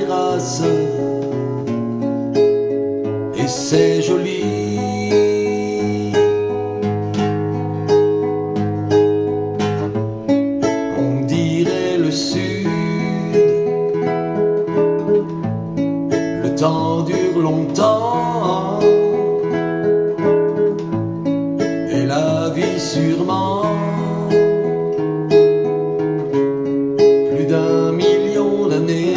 terrasse et c'est joli. On dirait le sud, le temps dure longtemps et la vie sûrement. Plus d'1 million d'années.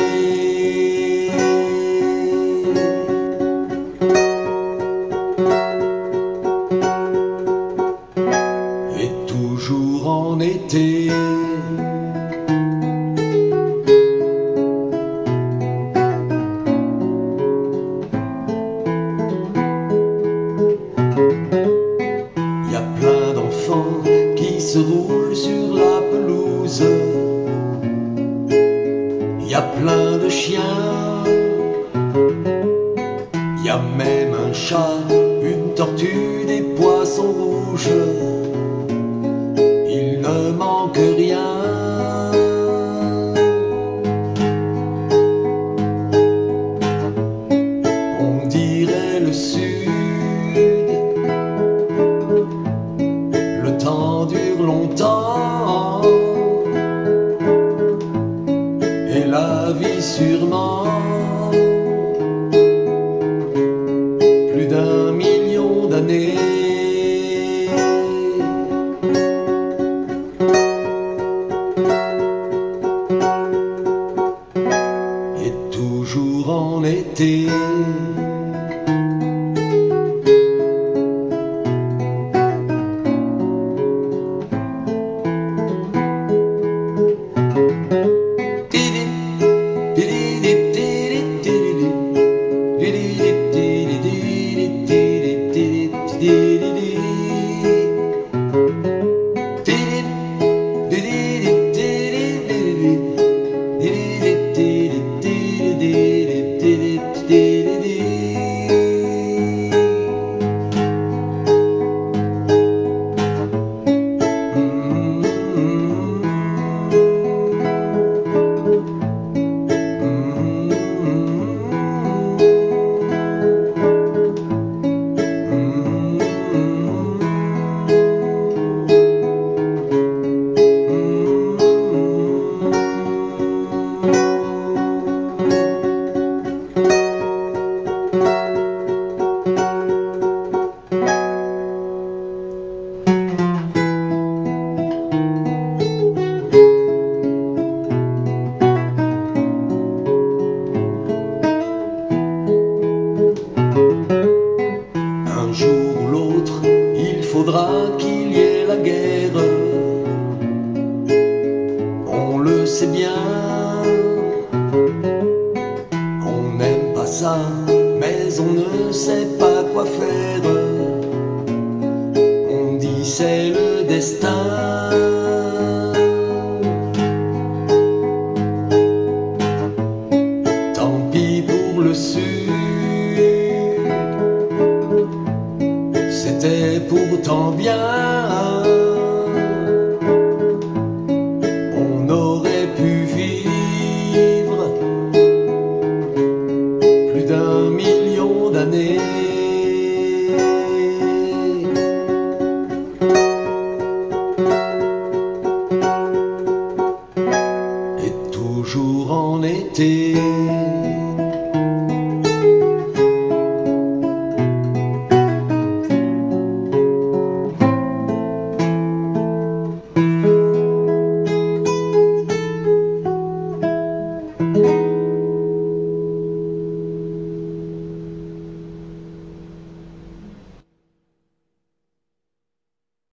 Et toujours en été. Y a plein d'enfants qui se roulent sur la pelouse. Y a plein de chiens. Y a même un chat, une tortue, des poissons rouges. Il ne manque rien. On dirait le sud, le temps dure longtemps et la vie sûrement. Plus d'1 million d'années. Et toujours en été. Un jour ou l'autre, il faudra qu'il y ait la guerre. On le sait bien. On n'aime pas ça, mais on ne sait pas quoi faire. On dit c'est le destin. Tant pis pour le sud. C'était pourtant bien. On aurait pu vivre plus d'1 million d'années. Et toujours en été.